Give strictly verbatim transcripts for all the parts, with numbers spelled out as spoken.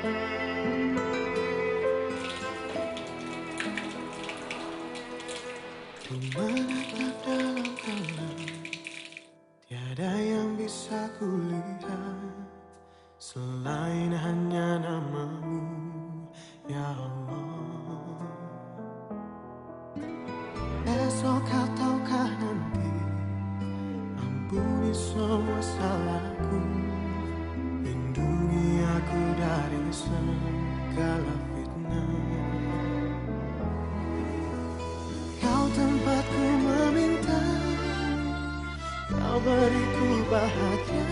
Menatap dalam gelap, tiada yang bisa kulihat selain hanya namamu, ya Allah. Esok ataukah nanti, ampuni semua salahku, lindungi aku dari segala fitnah. Kau tempatku meminta, kau beriku bahagia,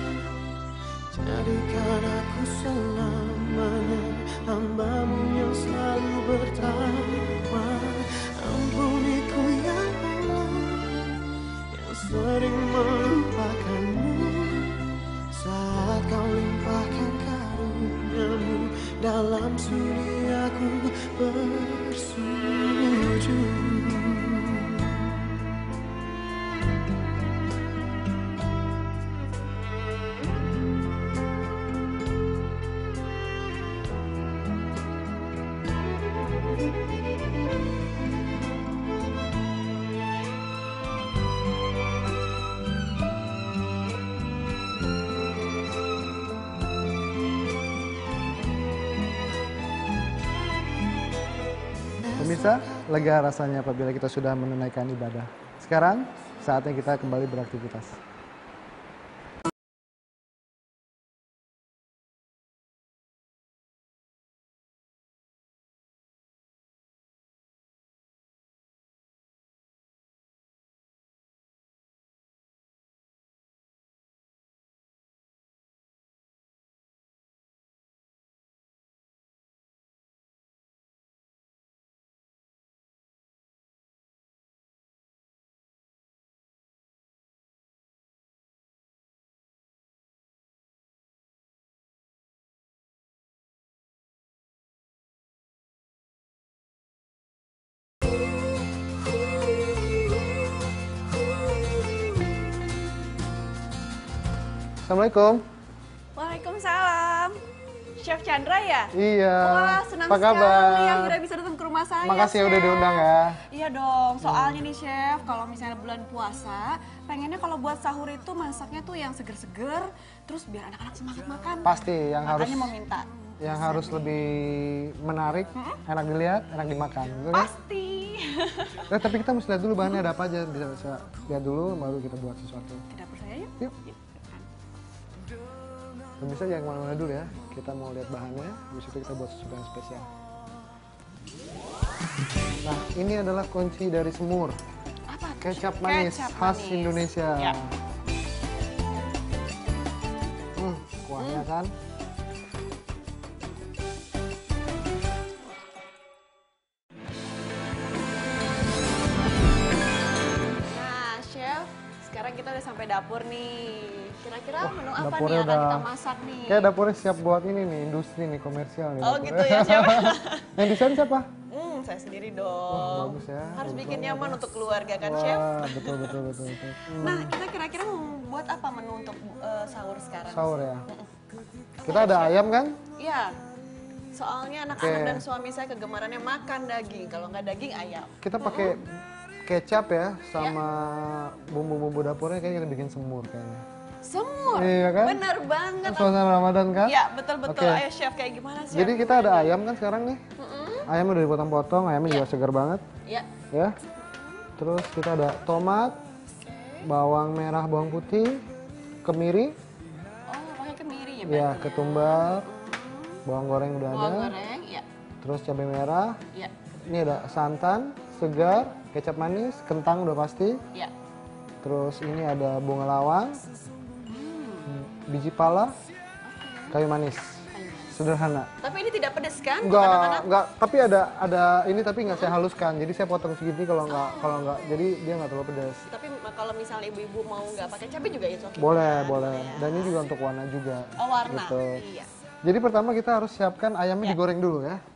jadikan aku selamanya hamba-Mu yang selalu bertakwa. Ampuniku ya Allah, yang sering melupakan-Mu saat Kau limpahkan karunia-Mu dalam sudi aku bersujud. Pemirsa, lega rasanya apabila kita sudah menunaikan ibadah. Sekarang, saatnya kita kembali beraktivitas. Assalamualaikum. Waalaikumsalam. Chef Chandra ya? Iya. Wah, senang Apa kabar? sekali akhirnya bisa datang ke rumah saya. Makasih ya Chef. udah diundang ya. Iya dong, soalnya nih Chef, kalau misalnya bulan puasa, pengennya kalau buat sahur itu masaknya tuh yang seger-seger, terus biar anak-anak semangat makan. Pasti yang Makanya harus mau minta. yang harus lebih menarik, hmm? enak dilihat, enak dimakan. Betul, Pasti. Kan? Eh, tapi kita mesti lihat dulu bahannya ada apa aja, bisa, bisa lihat dulu baru kita buat sesuatu. Ke dapur saya yuk. Yuk. Pemirsa jangan kemana-mana dulu ya, kita mau lihat bahannya, habis itu kita buat sesuatu yang spesial. Nah, ini adalah kunci dari semur. Apa? Kecap manis Kecap khas manis. Indonesia. Ya. Hmm, kuahnya hmm. kan. Nah, Chef, sekarang kita udah sampai dapur nih. Kira-kira Wah, menu apa nih dapurnya yang akan udah- kita masak nih? Kayak dapurnya siap buat ini nih, industri nih, komersial nih. Oh dapurnya. gitu ya, Chef. Yang desain siapa? Hmm, saya sendiri Wah, dong. bagus ya. Harus Bagus bikin banget nyaman ya. untuk keluarga kan, Wah, Chef? betul, betul, betul. betul. Hmm. Nah, kita kira-kira mau buat apa menu untuk uh, sahur sekarang? Sahur ya? Mm-mm. Kita ada Chef. ayam kan? Iya. Soalnya anak-anak Oke. dan suami saya kegemarannya makan daging. Kalau nggak daging, ayam. Kita pakai kecap ya, sama bumbu-bumbu dapurnya kayaknya kita bikin semur kayaknya. Semur? Iya kan? Bener banget. Suasana Ramadan kan? Iya, betul-betul. Oke. Ayo, Chef, kayak gimana, Chef? Jadi kita ada ayam kan sekarang nih. Mm-mm. Ayam udah dipotong-potong, ayamnya Iya. juga segar banget. Iya. Ya. Terus kita ada tomat, bawang merah, bawang putih, kemiri, Oh, pakai kemiri ya, ya berarti ya? ketumbar, bawang goreng udah Bawang ada. goreng, ya. Terus cabai merah. Ya. Ini ada santan, segar, kecap manis, kentang udah pasti. Ya. Terus ini ada bunga lawang, biji pala, kayu manis. Sederhana. Tapi ini tidak pedas kan? buat Enggak, anak-anak? enggak, tapi ada ada ini tapi nggak saya haluskan. Jadi saya potong segini kalau nggak kalau nggak jadi dia nggak terlalu pedas. Tapi kalau misalnya ibu-ibu mau nggak pakai cabai juga itu oke. Boleh, kan? boleh. Ya. Dan ini juga untuk warna juga. Oh, warna. Gitu. Iya. Jadi pertama kita harus siapkan ayamnya Ya. digoreng dulu ya.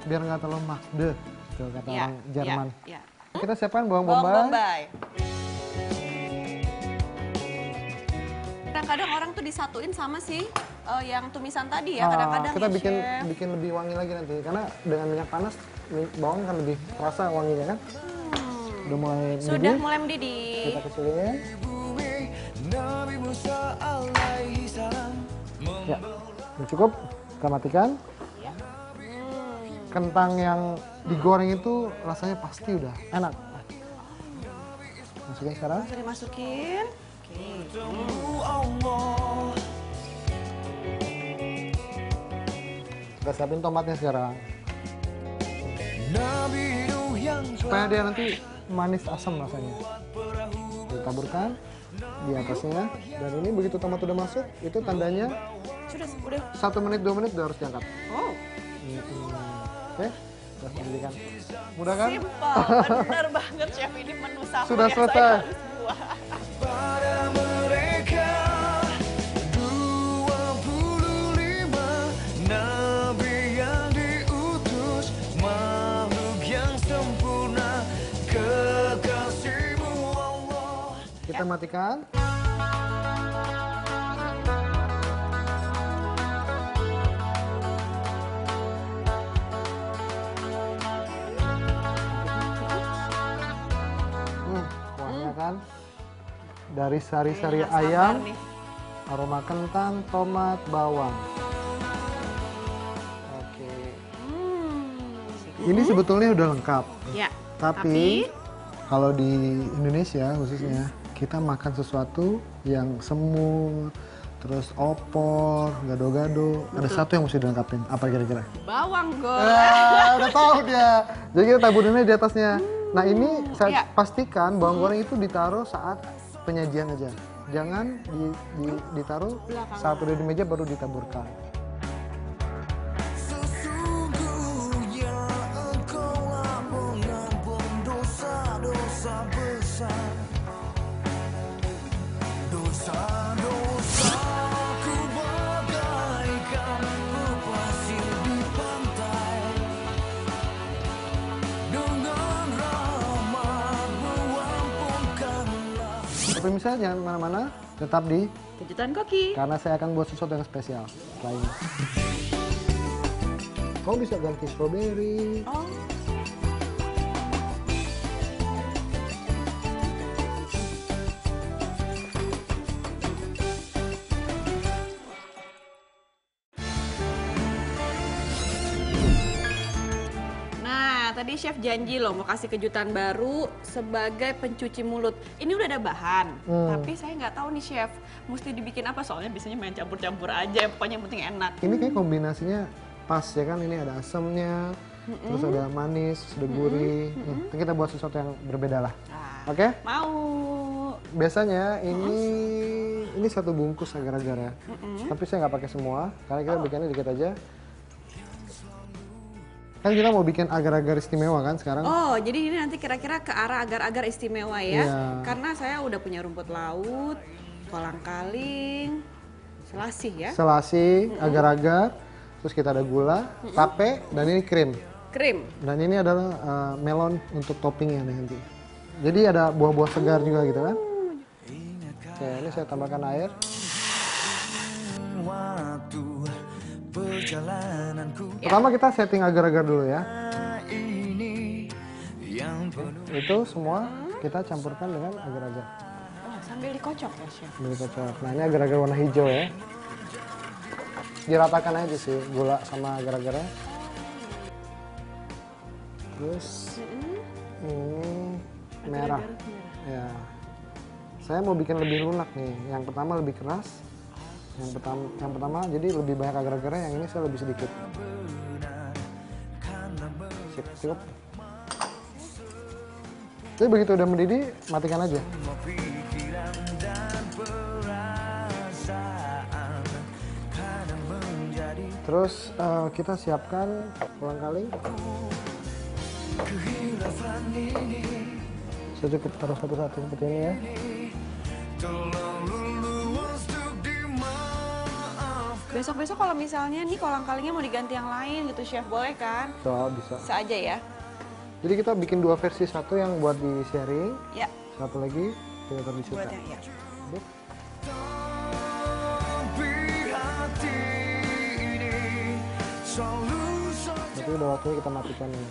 biar nggak terlalu makde, gitu kata Ya, orang Jerman. ya, ya. Kita siapkan bawang Bawang bombay. bombay. Kadang-kadang orang tuh disatuin sama si uh, yang tumisan tadi ya, Ah, kadang-kadang kita ya, bikin Chef. bikin lebih wangi lagi nanti, karena dengan minyak panas mi- bawang kan lebih terasa wanginya kan. Hmm. Udah mulai Sudah mendidih, mulai mendidih. kita kecilin. Ya, udah cukup. Kita matikan. Kentang yang digoreng itu rasanya pasti udah enak. Masukin sekarang. Langsung dimasukin. Oke. Kita siapin tomatnya sekarang. Supaya dia nanti manis asam rasanya. Ditaburkan di atasnya. Dan ini begitu tomat udah masuk, itu tandanya Sudah, udah. satu menit dua menit udah harus diangkat. Oh, Hmm. Oke, kita sajikan. Mudah kan? simpel. Bener banget Chef, ini menu sahur Sudah yang selesai. saya harus buat. Pada mereka dua puluh lima nabi yang diutus, makhluk yang sempurna, kekasihmu Allah. Kita matikan. Hmm, kuahnya kan dari sari-sari Nggak sabar ayam, nih. aroma kentang, tomat, bawang. Oke. Hmm. Ini sebetulnya udah lengkap. Ya. Tapi, kalau di Indonesia khususnya kita makan sesuatu yang semut, terus opor, gado-gado. Ada satu yang mesti dilengkapin. Apa kira-kira? bawang goreng. Ah, udah tahu dia. Jadi kita taburinnya di atasnya. Nah ini saya iya. pastikan bawang goreng itu ditaruh saat penyajian aja. Jangan di, di- ditaruh Belakangan. saat udah di meja baru ditaburkan. Sesungguhnya Engkaulah pengampun dosa-dosa besar, dosa-dosaku bagaikan pasir di pantai, dengan rahmat-Mu ampunkanlah. Pemirsa jangan kemana-mana, tetap di Kejutan koki. karena saya akan buat sesuatu yang spesial setelah ini. Kau bisa ganti strawberry. Oh. Nah, tadi Chef janji loh mau kasih kejutan baru sebagai pencuci mulut. Ini udah ada bahan, Hmm. tapi saya nggak tahu nih Chef, mesti dibikin apa soalnya biasanya main campur-campur aja, pokoknya yang penting enak. Ini kayak kombinasinya pas ya kan, ini ada asamnya, terus ada manis, ada gurih. Nih, kita buat sesuatu yang berbeda lah. Nah, Oke? mau. Biasanya ini ini satu bungkus agar-agar ya. Tapi saya nggak pakai semua, karena kita bikinnya dikit aja. Kan kita mau bikin agar-agar istimewa kan sekarang. Oh, jadi ini nanti kira-kira ke arah agar-agar istimewa ya? Iya. Karena saya udah punya rumput laut, kolang-kaling, selasih ya, Selasi, agar-agar, terus kita ada gula, tape, dan ini krim. krim. Dan ini adalah uh, melon untuk toppingnya nih nanti. Jadi ada buah-buah segar juga gitu kan. Oke, ini saya tambahkan air. Waktu perjalananku Pertama kita setting agar-agar dulu ya. ini yang penuh. Itu semua kita campurkan dengan agar-agar. Oh, sambil dikocok ya Chef. Ambil kocok. Nah ini agar-agar warna hijau ya. Diratakan aja sih gula sama agar-agarnya. Terus ini merah. Ya. Saya mau bikin lebih lunak nih. Yang pertama lebih keras. Yang pertama, yang pertama jadi lebih banyak agar-agarnya. Yang ini saya lebih sedikit. Sip, cukup. Jadi begitu udah mendidih, matikan aja. Pikiran dan perasaan kadang menjadi Terus eh, kita siapkan kolang-kaling. kehilafan ini. Saya cukup taruh satu-satu seperti ini ya. Terlalu luas untuk dimaafkan. Besok-besok kalau misalnya nih kolang kalingnya mau diganti yang lain gitu chef, boleh kan? So, bisa. Bisa aja ya. Jadi kita bikin dua versi, satu yang buat di sharing, Ya. satu lagi kita taruh di Buat situ. yang ya. Oke. Tapi hati ini selalu saja Berarti udah waktunya kita matikan ini.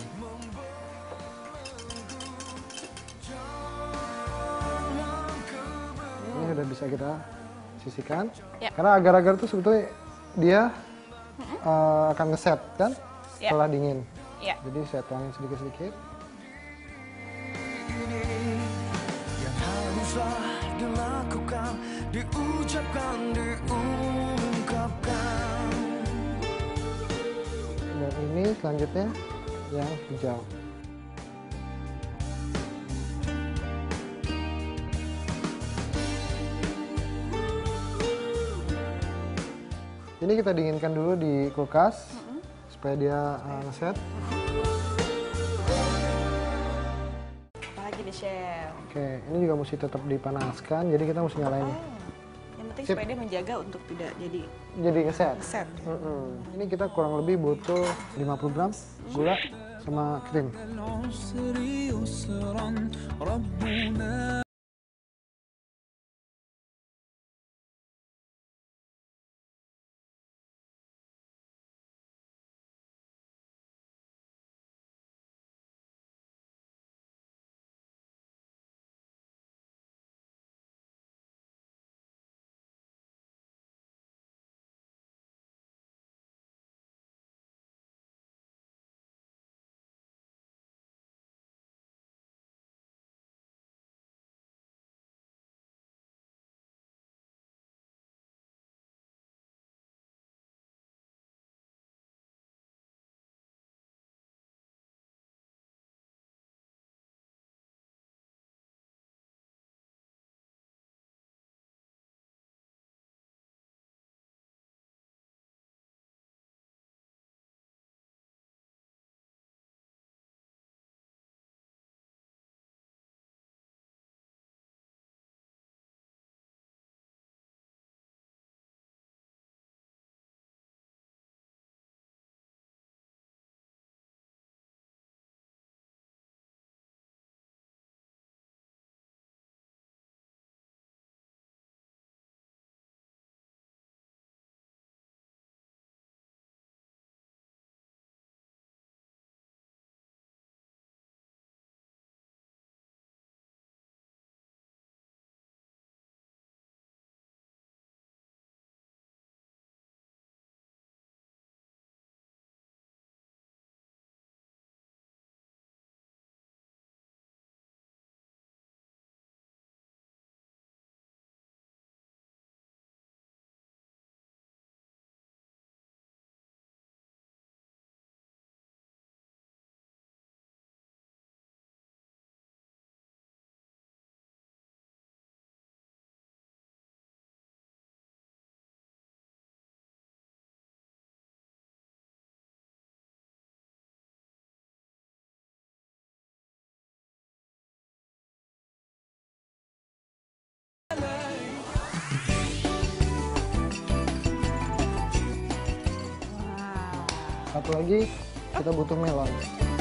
Ini udah bisa kita sisihkan. Ya. Karena agar-agar tuh sebetulnya dia uh, akan ngeset kan Ya. setelah dingin. Ya. Jadi saya tuangin sedikit-sedikit. ini yang haruslah dilakukan, diucapkan, diungkapkan. Dan ini selanjutnya yang hijau. Ini kita dinginkan dulu di kulkas mm-hmm. supaya dia uh, ngeset. Apalagi nih chef. Oke, ini juga mesti tetap dipanaskan, jadi kita mesti nyalain. Oh, yang penting Sip. supaya dia menjaga untuk tidak jadi Jadi ngeset. set. Mm-mm. Ini kita kurang lebih butuh lima puluh gram gula sama krim. العسر يسرا ربنا Satu lagi kita butuh melon.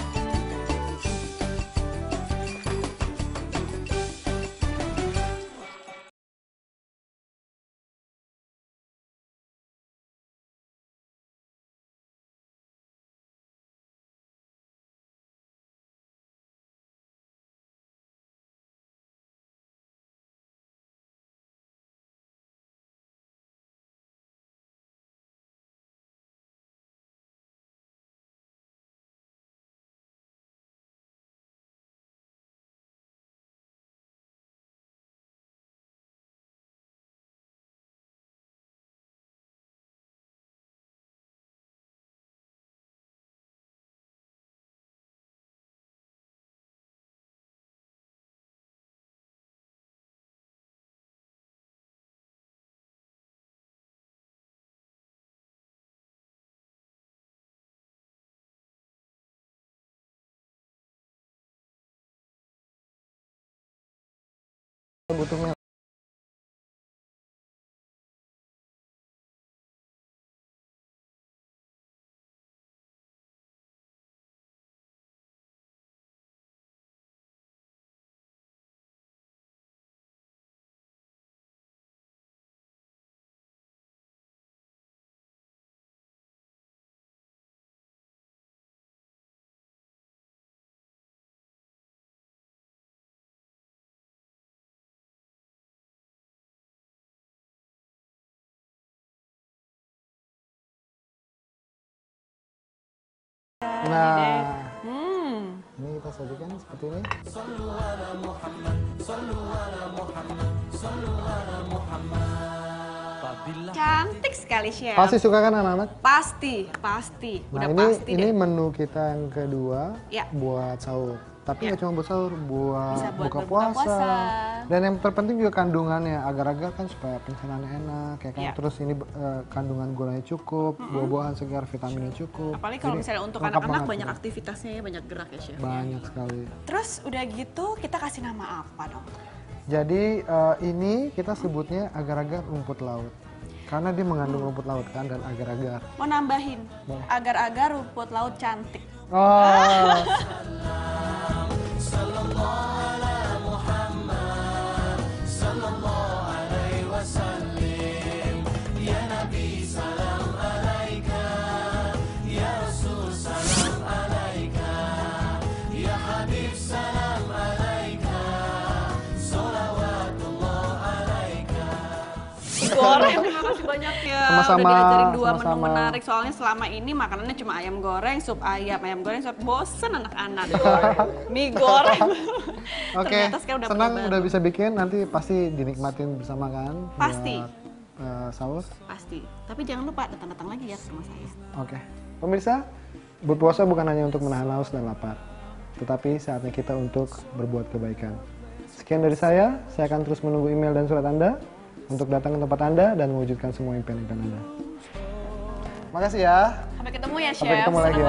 Kita butuh melon. Nah, ini deh. Hmm. ini kita sajikan seperti ini. Cantik sekali, Chef. Pasti suka kan anak-anak? Pasti, pasti. Nah Udah ini pasti ini deh. menu kita yang kedua Ya. buat sahur. Tapi Ya. nggak cuma buat sahur, buat, Bisa buat buka berbuka puasa. puasa. Dan yang terpenting juga kandungannya, agar-agar kan supaya pencernaannya enak, ya kan. Ya. Terus ini eh, kandungan gulanya cukup, buah-buahan segar, vitaminnya cukup. Apalagi kalau Jadi, misalnya untuk lengkap anak-anak banget banyak gitu. aktivitasnya ya, banyak gerak ya, Chef. Banyak sekali. Terus udah gitu kita kasih nama apa dong? Jadi eh, ini kita sebutnya agar-agar rumput laut. Karena dia mengandung rumput laut kan dan agar-agar. Mau nambahin, Boleh. agar-agar rumput laut cantik. Oh. Goreng, terima kasih banyak ya. Sama-sama, Udah diajarin dua menu sama-sama. menarik. Soalnya selama ini makanannya cuma ayam goreng, sup ayam, ayam goreng, sup. Bosen anak-anak. Mie goreng. Oke, Ternyata sekarang udah senang pernah udah baru. bisa bikin, nanti pasti dinikmatin bersama kan? Pasti. Buat, eh, sahur. Pasti. Tapi jangan lupa datang-datang lagi ya ke rumah saya. Oke, pemirsa, berpuasa bukan hanya untuk menahan haus dan lapar, tetapi saatnya kita untuk berbuat kebaikan. Sekian dari saya, saya akan terus menunggu email dan surat Anda untuk datang ke tempat Anda dan mewujudkan semua impian-impian Anda. Makasih ya. Sampai ketemu ya, Chef. Sampai ketemu lagi ya.